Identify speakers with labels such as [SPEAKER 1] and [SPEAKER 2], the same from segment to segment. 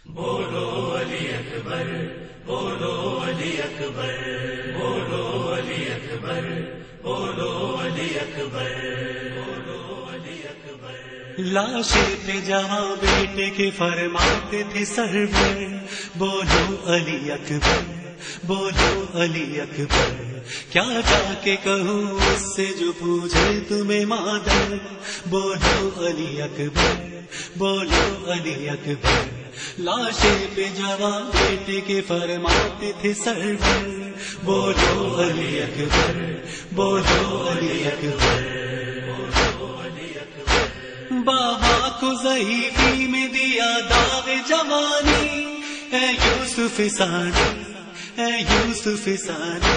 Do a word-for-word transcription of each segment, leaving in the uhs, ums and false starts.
[SPEAKER 1] بولو علی اکبر، بولو علی اکبر، بولو علی اکبر، بولو علی اکبر، بولو علی اکبر۔
[SPEAKER 2] لاشے پہ جہاں بیٹے کے فرماتے تھے سرور، بولو علی اکبر، بولو علی اکبر۔ کیا جا کے کہوں اس سے جو پوچھے تمہیں مادر، بولو علی اکبر، بولو علی اکبر۔ لاشے پہ جوان بیٹے کے فرماتے تھے سرور، بولو علی اکبر، بولو علی اکبر، بولو علی اکبر۔ بابا کو ضعیفی میں دیا داغ جوانی، اے یوسف ثانی، اے یوسف ثانی۔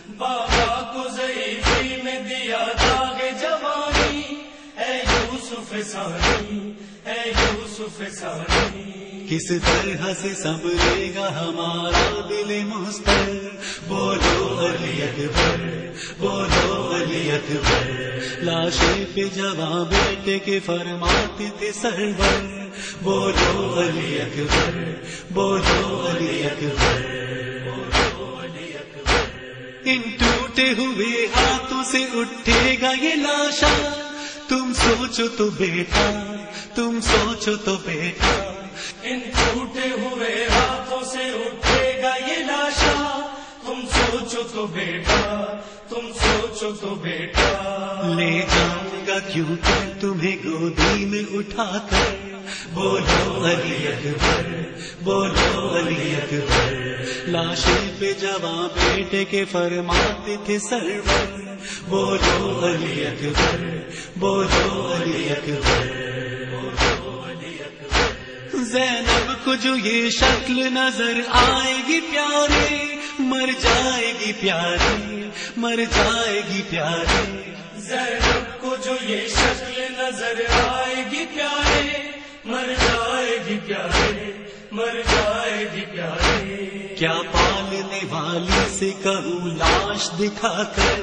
[SPEAKER 1] بابا کو ضعیفی میں دیا داغ جوانی، اے یوسف ثانی، اے یوسف ثانی۔
[SPEAKER 2] کس طرح سے سنبھلے گا ہمارا دل مستر، بولو علی اکبر، بولو علی اکبر۔ لاشے پہ جوان بیٹے کے فرماتے تھے سرور، بولو علی اکبر، بولو علی اکبر، بولو علی اکبر۔ ان ٹوٹے ہوئے ہاتھوں سے اٹھے گا یہ لاشا، تم سوچو تو بیٹا، تم سوچو تو بیٹا۔
[SPEAKER 1] ان ٹوٹے ہوئے ہاتھوں سے اٹھے گا یہ لاشا، تم سوچو تو بیٹا، تم سوچو تو بیٹا۔
[SPEAKER 2] لے جاؤں گا کیوں کر تمہیں گودی میں اٹھا کر، بولو علی اکبر، بولو علی اکبر۔ لاشے پہ جوان بیٹے کے فرماتے تھے سرور، بولو علی اکبر، بولو علی اکبر، بولو علی اکبر۔ زینب کو جو یہ شکل نظر آئے گی پیارے، مر جائے گی پیاری، مر جائے گی پیاری۔
[SPEAKER 1] زینب کو جو یہ شکل نظر آئے گی پیارے، مر جائے گی پیارے، مر جائے گی پیارے۔
[SPEAKER 2] کیا پالنے والی سے کہوں لاش دکھا کر،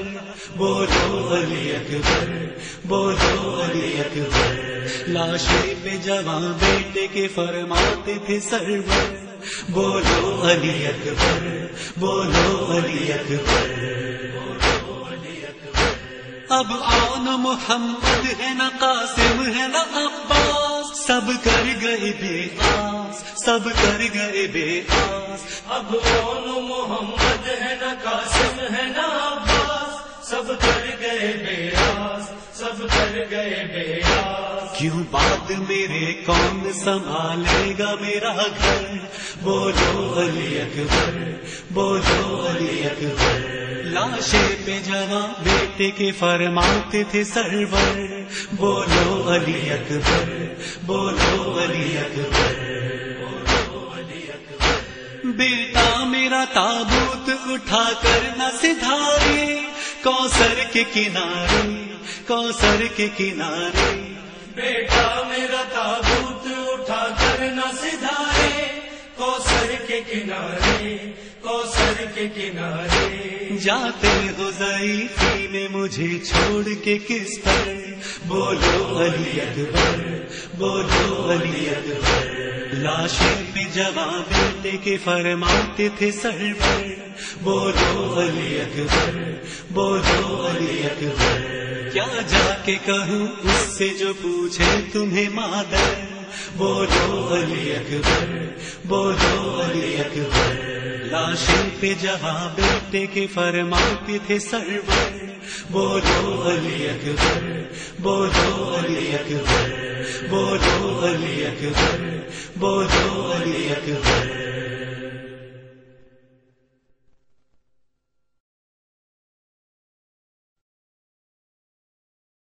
[SPEAKER 2] بولو علی اکبر، بولو علی اکبر۔ لاشے پہ جوان بیٹے کے فرماتے تھے سرور، بولو علی اکبر، بولو علی اکبر، بولو علی اکبر۔ اب آن محمد ہے نہ قاسم ہے نہ عباس، سب کر گئے بے آس، سب کر گئے بے آس۔
[SPEAKER 1] اب آن محمد ہے نہ قاسم ہے نہ عباس، سب کر گئے بے آس، سب کر گئے بے آس۔
[SPEAKER 2] کیوں بعد میرے کون سنبھالے گا میرا گھر، بولو علی اکبر، بولو علی اکبر۔ لاشے پہ جوان بیٹے کے فرماتے تھے سرور، بولو علی اکبر، بولو علی اکبر، بولو علی اکبر۔ بیٹا میرا تابوت اٹھا کر نہ سدھارے، کوثر کے کنارے، کوثر کے کنارے۔
[SPEAKER 1] بیٹا میرا تابوت اٹھا کر نہ سدھارے، کوثر کے کنارے، کوثر کے کنارے۔
[SPEAKER 2] جاتے ہو ضعیفی میں مجھے چھوڑ کے کس پر، بولو علی اکبر، بولو علی اکبر۔ لاشے پہ جوان بیٹے کے فرماتے تھے سرور، بولو علی اکبر، بولو علی اکبر۔ کیا جا کے کہوں اس سے جو پوچھے تمہیں مادر، بولو علی اکبر، بولو علی اکبر۔ لاشے پہ جہاں بیٹے کے فرماتے تھے سرور، بولو علی اکبر، بولو علی اکبر، بولو علی اکبر، بولو علی اکبر۔